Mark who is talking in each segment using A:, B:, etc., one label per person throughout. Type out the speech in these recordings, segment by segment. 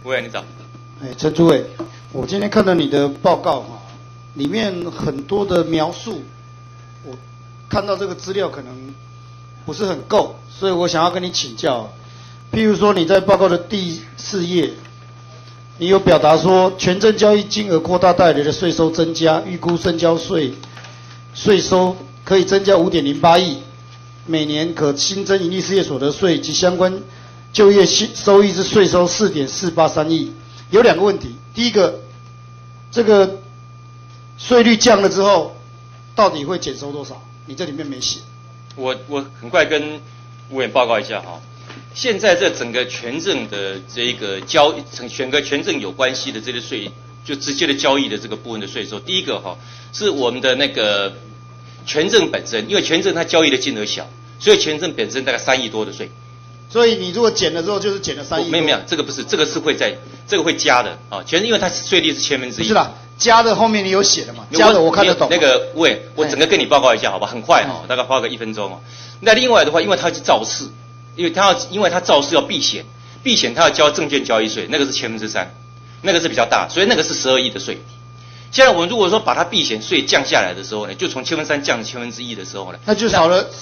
A: 喂，你早。
B: 陈主委，我今天看到你的报告哈，里面很多的描述，我看到这个资料可能不是很够，所以我想要跟你请教。譬如说你在报告的第4页，你有表达说权证交易金额扩大带来的税收增加，预估深交税收可以增加5.08亿，每年可新增营利事业所得税及相关就业收益之税收4.483亿。有2个问题，第一个，这个税率降了之后，到底会减收多少？你这里面没写。
A: 我很快跟委员报告一下哈。现在这整个权证的这个整个权证有关系的这些税，就直接的交易的这个部分的税收，第一个哈是我们的那个权证本身，因为权证它交易的金额小，所以权证本身大概3亿多的税。
B: 所以你如果减了之后，就是减了3亿多。
A: 没有，这个不是，这个是这个会加的啊，因为它税率是1/1000。
B: 不是啦，加的后面你有写的嘛？加的我看得懂。
A: 那个我整个跟你报告一下，好吧？很快哦，大概花个1分钟哦。那另外的话，因为它是造市，因为它造市要避险，它要交证券交易税，那个是3/1000，那个是比较大，所以那个是12亿的税。现在我们如果说把它避险税降下来的时候呢，就从3/1000降至1/1000的时候呢，
B: 那就少了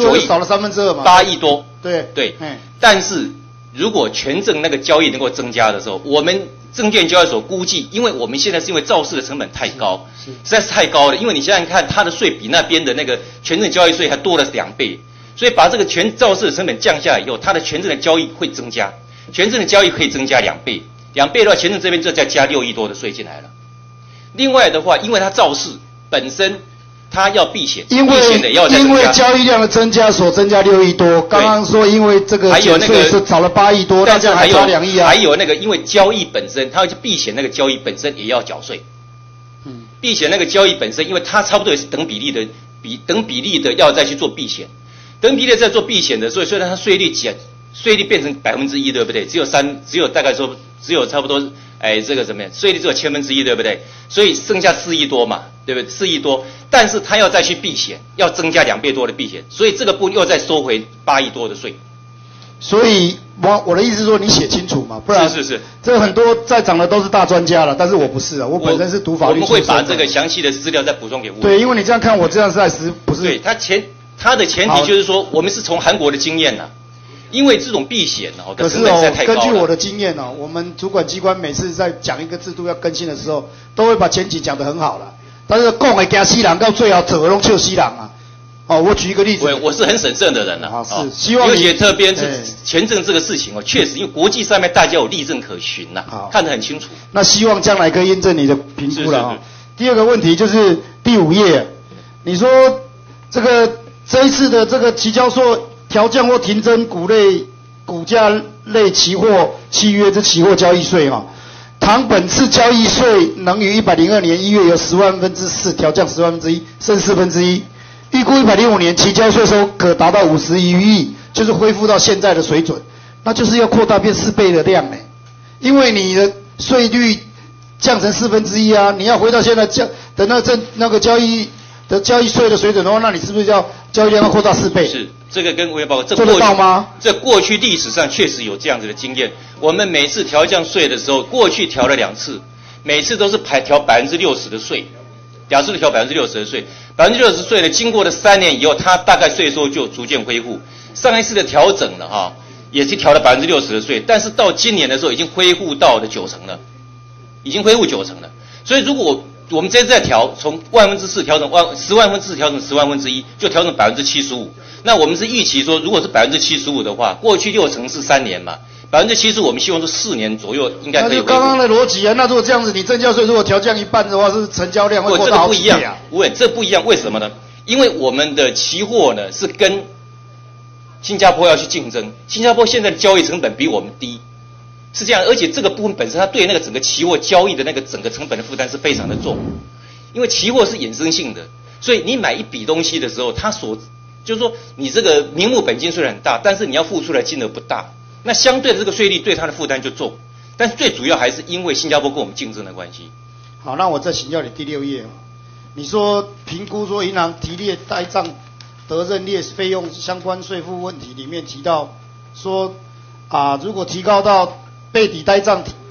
B: 2/3嘛
A: ，8亿多。
B: 对。
A: 但是如果权证那个交易能够增加的时候，我们证券交易所估计，因为我们现在是因为造市的成本太高，实在是太高了。因为你想想看，它的税比那边的那个权证交易税还多了2倍，所以把这个造市的成本降下来以后，它的权证的交易会增加，权证的交易可以增加2倍，2倍的话，权证这边就再加6亿多的税进来了。另外的话，因为它造市本身它要避险，
B: 因为交易量的增加所增加6亿多。刚刚说因为这个减税是少了8亿多，
A: 但是
B: 还差2亿啊。
A: 还有那个因为交易本身，它要去避险，那个交易本身也要缴税。避险那个交易本身，因为它差不多也是等比例的要再去做避险，等比例在做避险的，所以虽然它税率变成1%，对不对？只有大概说只有差不多。这个怎么样？税率只有1/1000，对不对？所以剩下4亿多嘛，对不对？4亿多，但是他要再去避险，要增加2倍多的避险，所以这个部又再收回8亿多的税。
B: 所以我的意思是说，你写清楚嘛，不然
A: 是，
B: 这个很多在场的都是大专家了，但是我不是啊，我本身是读法律出身的。
A: 我们会把这个详细的资料再补充给我。
B: 对，因为你这样看，我这样实在是不是？
A: 对，它的前提就是说，我们是从韩国的经验呐。因为这种避险的成本实在太高了。
B: 根据我的经验我们主管机关每次在讲一个制度要更新的时候，都会把前提讲得很好了。但是讲的惊死人，到最后做的拢笑死人啊！我举一个例子。
A: 我是很审慎的人
B: 是希望你。
A: 而且特别是权证这个事情确实因为国际上面大家有例证可循看得很清楚。
B: 那希望将来可以验证你的评估了第二个问题就是第5页，你说这一次的这个期交所。调降或停征股价类期货契约之期货交易税倘本次交易税能于102年1月由10/4调降1/10剩1/4，预估105年期交税收可达到50余亿，就是恢复到现在的水准，那就是要扩大变4倍的量因为你的税率降成1/4啊，你要回到现在的那个交易税的水准的话，那你是不是要交易量要扩大4倍？
A: 是。这个跟委员报告，
B: 做得到吗？
A: 这过去历史上确实有这样子的经验。我们每次调降税的时候，过去调了2次，每次都是调60%的税，假设调60%的税，60%税呢，经过了3年以后，它大概税收就逐渐恢复。上一次的调整了也是调了60%的税，但是到今年的时候已经恢复到了90%了，已经恢复90%了。所以如果我们这次再调，从4/1000调整10/1000调整10/1000，就调整75%。那我们是预期说，如果是75%的话，过去60%是3年嘛，75%我们希望是4年左右应该可以。
B: 那就刚刚的逻辑那如果这样子，你证交税如果调降1半的话，是成交量会扩大好几倍啊。
A: 这不一样，为什么呢？因为我们的期货呢是跟新加坡要去竞争，新加坡现在的交易成本比我们低，是这样，而且这个部分本身它对那个整个期货交易的那个整个成本的负担是非常的重，因为期货是衍生性的，所以你买一笔东西的时候，就是说你这个名目本金虽然很大，但是你要付出来金额不大，那相对的这个税率对它的负担就重，但是最主要还是因为新加坡跟我们竞争的关系。
B: 好，那我再请教你第6页你说评估说银行提列呆账得认列费用相关税负问题里面提到说如果提高到被抵呆账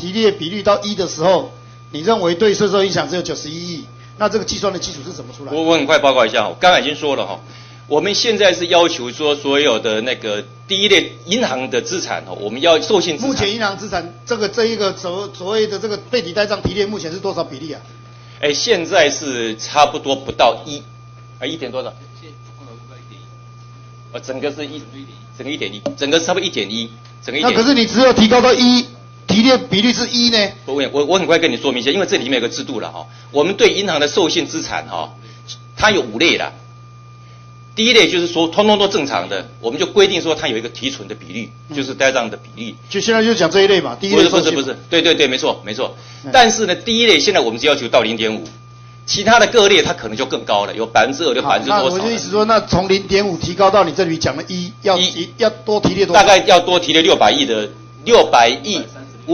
B: 提列比率到1的时候，你认为对税收影响只有91亿？那这个计算的基础是怎么出来的？
A: 我很快报告一下，我刚才已经说了哈，我们现在是要求说所有的那个第一类银行的资产我们要授信资产。
B: 目前银行资产这一个所谓的这个备抵呆账提列目前是多少比例啊？
A: 现在是差不多不到1点多少？整个是整个1.1，整个差不多1.1，整个1.1。
B: 那可是你只有提高到1，提列比率是1呢？
A: 我很快跟你说明一下，因为这里面有个制度了哈。我们对银行的授信资产它有5类啦。第一类就是说通通都正常的，我们就规定说它有一个提存的比率，就是呆账的比例。
B: 就现在就讲这一类嘛，第一类
A: 不是，对，没错。但是呢，第一类现在我们只要求到0.5，其他的各类它可能就更高了，有2%有多少？
B: 那我就意思说，那从0.5提高到你这里讲的1，要多提列多少？
A: 大概要多提列600亿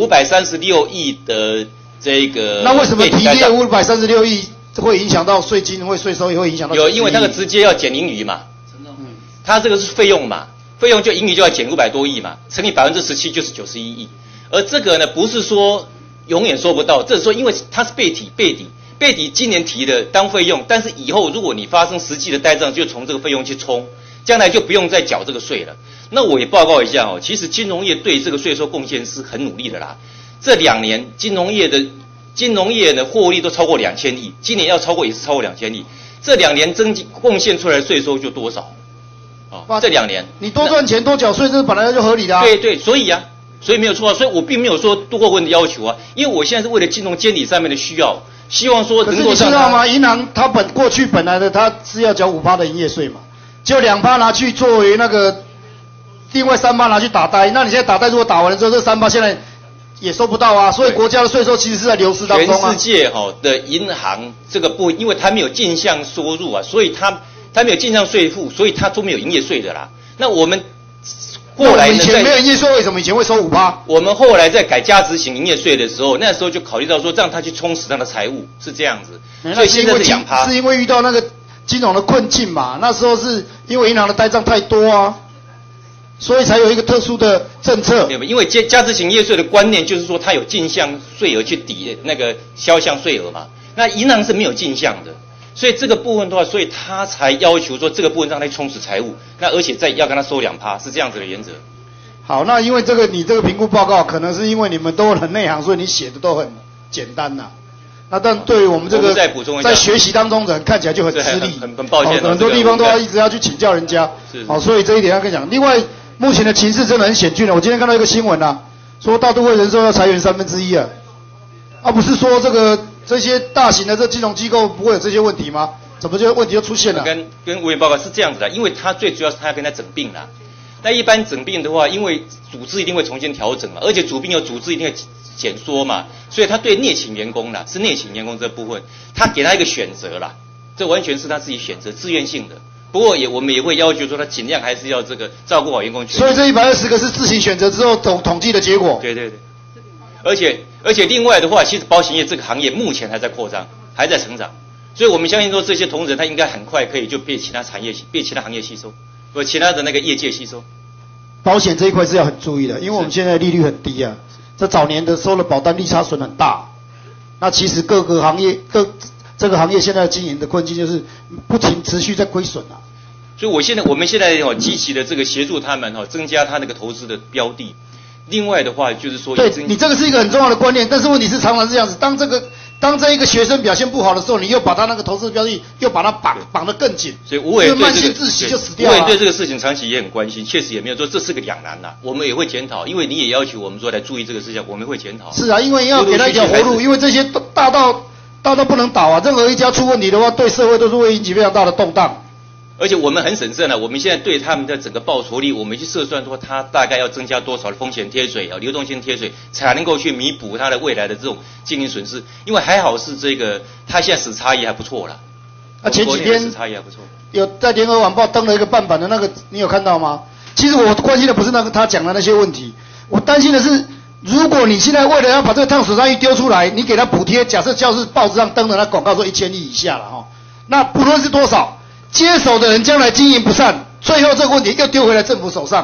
A: 536亿的这个。
B: 那为什么提列536亿？会影响到税金，税收也会影响到。
A: 因为那个直接要减盈余嘛，它这个是费用嘛，费用就盈余就要减500多亿嘛，乘以17%就是91亿。而这个呢，不是说永远收不到，这是说因为它是备抵今年提的当费用，但是以后如果你发生实际的呆账，就从这个费用去冲，将来就不用再缴这个税了。那我也报告一下其实金融业对这个税收贡献是很努力的啦。这2年金融业呢获利都超过2000亿，今年要超过也是超过2000亿。这2年贡献出来的税收就多少？这2年
B: 你多赚钱多缴税，这本来就合理的啊。
A: 对，所以没有错啊。所以我并没有说多过问的要求啊，因为我现在是为了金融监理上面的需要，希望说能够。
B: 可是你知道吗？银行它过去本来的它是要缴5%的营业税嘛，就2%拿去作为那个，另外3%拿去打呆。那你现在打呆如果打完了之后，这3%现在也收不到啊，所以国家的税收其实是在流失当中啊。
A: 全世界的银行这个因为它没有进项收入啊，所以它没有进项税负，所以它都没有营业税的啦。那我们后来
B: 以前没有营业税，为什么以前会收5%？
A: 我们后来在改价值型营业税的时候，那时候就考虑到说，让它去充实它的财务，是这样子。所以现在是2%。
B: 是因为遇到那个金融的困境嘛？那时候是因为银行的呆账太多啊。所以才有一个特殊的政策。
A: 因为价值型营业税的观念就是说，它有进项税额去抵那个销项税额嘛。那银行是没有进项的，所以这个部分的话，所以他才要求说这个部分让他充实财务，那而且再要跟他收2%，是这样子的原则。
B: 好，那因为你这个评估报告，可能是因为你们都很内行，所以你写的都很简单呐。那但对于我们这个在学习当中的人看起来就很吃力，
A: 很抱歉。
B: 很多地方都要一直要去请教人家。好，所以这一点要跟你讲。另外，目前的情势真的很险峻了。我今天看到一个新闻啊，说大都会人寿要裁员1/3啊，不是说这些大型的金融机构不会有这些问题吗？怎么就问题就出现了？
A: 跟委员报告是这样子的，因为他最主要是他要跟他整并啦。那一般整并的话，因为组织一定会重新调整嘛，而且组并有组织一定会减缩嘛，所以他对内勤员工啦，是内勤员工这部分，他给他一个选择啦，这完全是他自己选择，自愿性的。不过我们也会要求说，他尽量还是要照顾好员工权益。
B: 所以这120个是自行选择之后统计的结果。
A: 对。而且另外的话，其实保险业这个行业目前还在扩张，还在成长，所以我们相信说这些同仁他应该很快可以就被其他行业吸收，或其他的那个业界吸收。
B: 保险这一块是要很注意的，因为我们现在利率很低啊，这早年的收了保单利差损很大。那其实各个行业这个行业现在经营的困境就是不停持续在亏损啊。
A: 所以我们现在积极的协助他们增加他那个投资的标的。另外的话就是说，
B: 对你这个是一个很重要的观念，但是问题是常常是这样子，当这一个学生表现不好的时候，你又把他那个投资标的又把他绑得更紧，
A: 所以吴委
B: 慢性窒息就死掉了。
A: 吴委对这个事情长期也很关心，确实也没有说这是个两难呐，我们也会检讨，因为你也要求我们说来注意这个事情，我们会检讨。
B: 是啊，因为要给他一条活路，因为这些大到不能倒啊，任何一家出问题的话，对社会都是会引起非常大的动荡。
A: 而且我们很审慎了，我们现在对他们的整个报酬率，我们去测算说他大概要增加多少的风险贴水流动性贴水，才能够去弥补他的未来的这种经营损失。因为还好是他现在时差也还不错啦。
B: 前几天
A: 时差也还不错，
B: 有在联合晚报登了一个半版的那个，你有看到吗？其实我关心的不是他讲的那些问题，我担心的是，如果你现在为了要把这个碳损伤率丢出来，你给他补贴，假设就是报纸上登的那广告说1000亿以下了哈，那不论是多少。接手的人将来经营不善，最后这个问题又丢回来政府手上，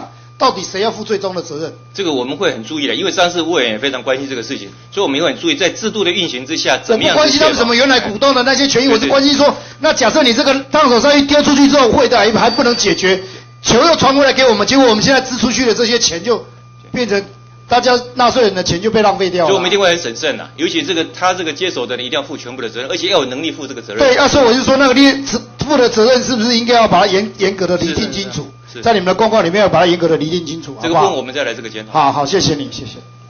B: 到底谁要负最终的责任？
A: 这个我们会很注意的，因为上次委员也非常关心这个事情，所以我们也很注意在制度的运行之下，怎么样？
B: 我不关心他们什么原来股东的那些权益，我是关心说，那假设你这个烫手山芋丢出去之后，会的还不能解决，球又传回来给我们，结果我们现在支出去的这些钱就变成大家纳税人的钱就被浪费掉了。
A: 所以我们一定会很审慎啊，尤其他这个接手的人一定要负全部的责任，而且要有能力负这个责任。
B: 对，所以我就说那个负的责任是不是应该要把它严格的厘定清楚？在你们的公告里面要把它严格的厘定清楚，
A: 这个部分我们再来这个检讨。
B: 好，谢谢你，谢谢。